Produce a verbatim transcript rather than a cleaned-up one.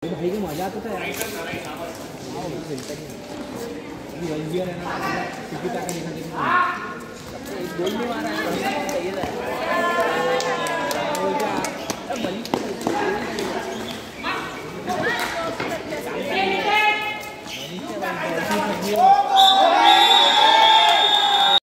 भाई को मजा आता था यार। हाँ वो खेलता नहीं है ये है ना किसी का नहीं दिखा एक गोल नहीं मारा है सही है वो क्या अब बली मनीष